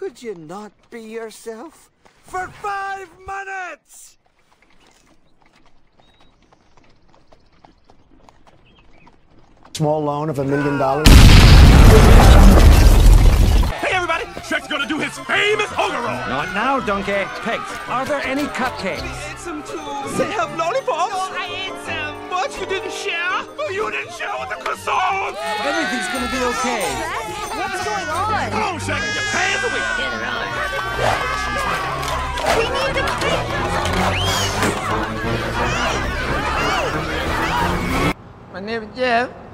Could you not be yourself? For 5 minutes! Small loan of $1 million. Hey everybody! Shrek's gonna do his famous ogre roll! Not now, donkey. Pigs, are there any cupcakes? I ate some too. They have lollipops. Oh, I ate some! What? You didn't share? Oh, you didn't share with the croissants! Everything's gonna be okay. Shrek, what's going on? Come on, Shrek! Your pants are weak! Get around. We need the cake! My name is Jeff.